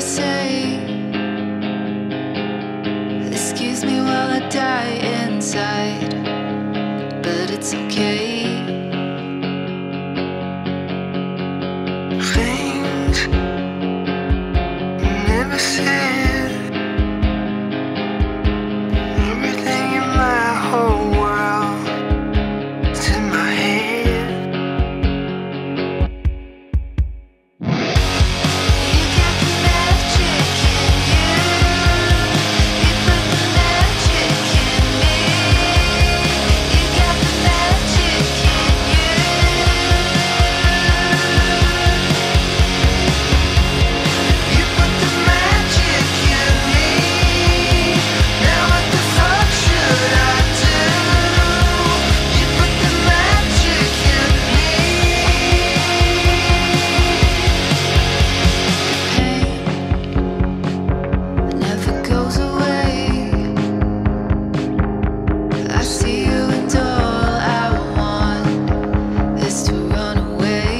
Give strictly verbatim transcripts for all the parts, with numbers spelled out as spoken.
say, excuse me while I die inside, but it's okay. Things never said, everything in my whole world is in my head. You got the magic in you, you put the magic in me. You got the magic in you. You put the magic in me. Now what the fuck should I do? You put the magic in me. Pain never goes away. I see you and all I want is to run away.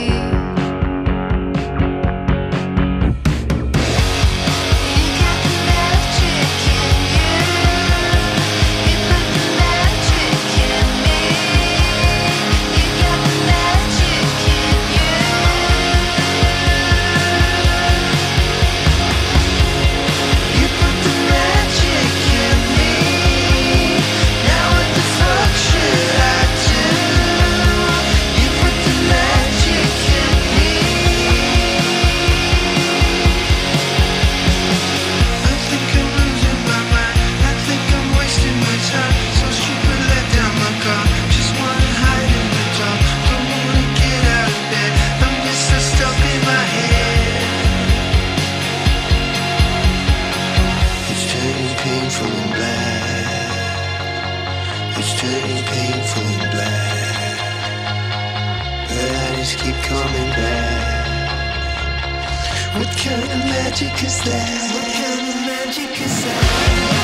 You got the magic in you. You put the magic in me. You got the magic in you. You put the magic in me. Now what the fuck should I do? You put the magic in me. I think I'm losing my mind. I think I'm wasting my time. So stupid, let down my guard. Just wanna hide in the dark. Don't wanna get out of bed. I'm just so stuck in my head. It's turning painful and black. It's turning painful and black. But I just keep coming back. What kind of magic is that? What kind of magic is that?